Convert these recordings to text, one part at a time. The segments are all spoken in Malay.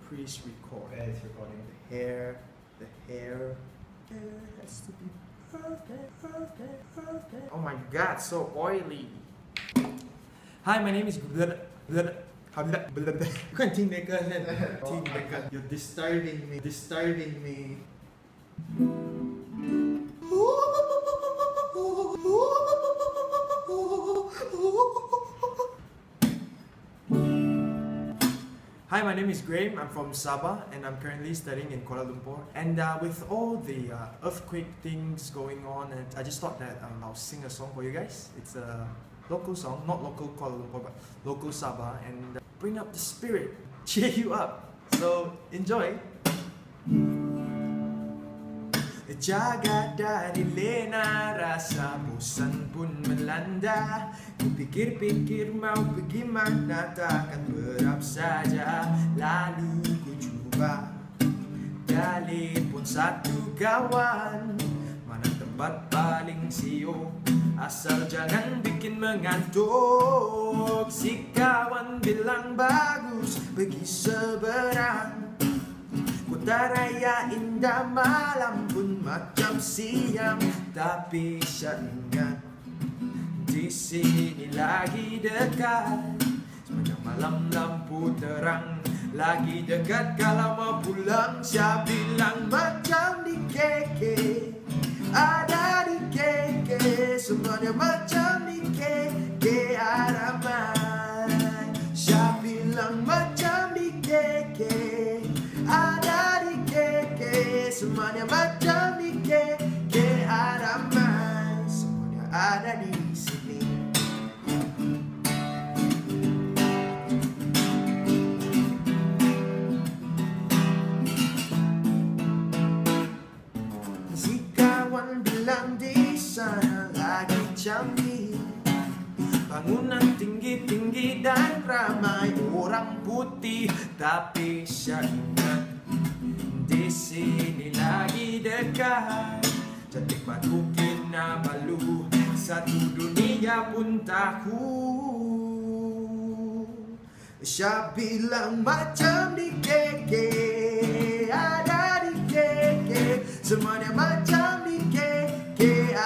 Please record. Yeah, it's recording. The hair has to be perfect. Oh my god, so oily. Hi, my name is Teen Maker. Teen Maker. You're disturbing me. Hi, my name is Graham. I'm from Sabah and I'm currently studying in Kuala Lumpur. And with all the earthquake things going on, and I just thought that I'll sing a song for you guys. It's a local song, not local Kuala Lumpur, but local Sabah, and bring up the spirit, cheer you up. So enjoy. Jaga dari lena, rasa bosan pun melanda. Kupikir-pikir mau pergi mana, takkan berap saja. Lalu ku cuba telepon satu kawan, mana tempat paling siok, asal jangan bikin mengantuk. Si kawan bilang bagus, pergi seberang. Kota raya indah, malam pun macam siang. Tapi saya ingat di sini lagi dekat. Sepanjang malam lampu terang, lagi dekat kalau mau pulang. Saya bilang macam di KK, ada di KK. Semuanya macam di KK, ramai. Saya bilang macam di KK, ada di KK. Semuanya macam di KK, ramai. Semuanya ada di sini. Si kawan bilang di sana lagi cantik, bangunan tinggi-tinggi dan ramai orang putih. Tapi saya ingat di sini lagi dekat. Cantik Batu Kinabalu, satu dunia pun tahu. Saya bilang macam di KK, ada di KK. Semuanya macam di KK,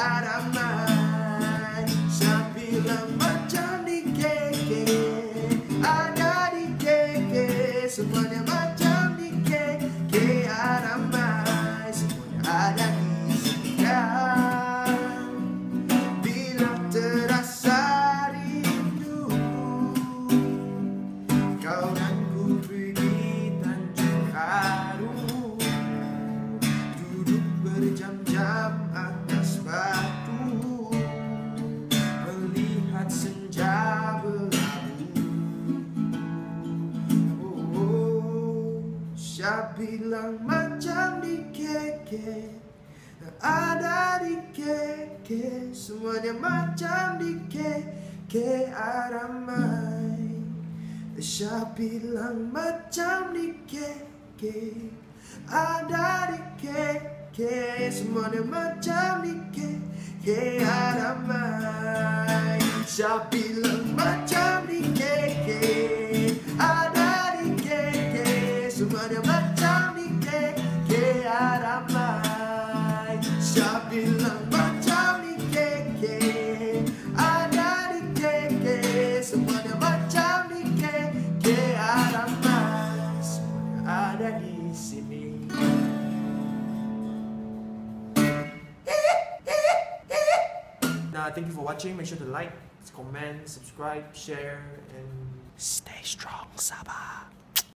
ramai. Saya bilang macam di KK, ada di KK. Semuanya macam di KK, ramai. Semuanya ada di sekitar. Bila terasa rindu, kau dan ku pergi Tanjung Haru, duduk berjam-jam atas batu, melihat senja berlalu. Saya bilang macam di KK, ada di KK. Semuanya macam di KK, ramai. Saya bilang macam di KK, ada di KK. Semuanya macam di KK, ramai. Saya bilang macam di KK, ada di KK. Semuanya macam di KK, ramai. Saya bilang macam di KK, ada di KK. Semuanya macam di KK, ramai. Semuanya ada di sini. Thank you for watching. Make sure to like, comment, subscribe, share, and stay strong, Sabah.